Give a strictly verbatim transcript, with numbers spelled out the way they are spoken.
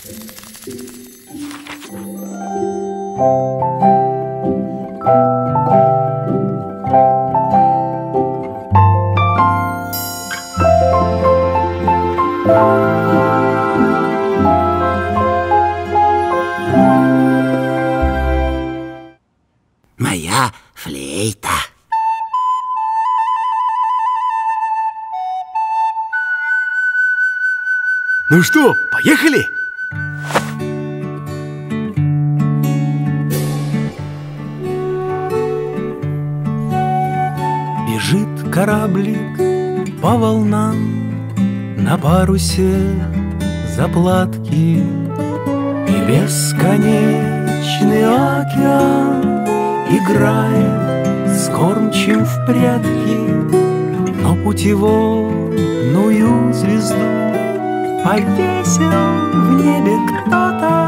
Моя флейта. Ну что, поехали? Бежит кораблик по волнам, на парусе заплатки, и бесконечный океан играет с кормчим в прятки. Но путеводную звезду повесил в небе кто-то,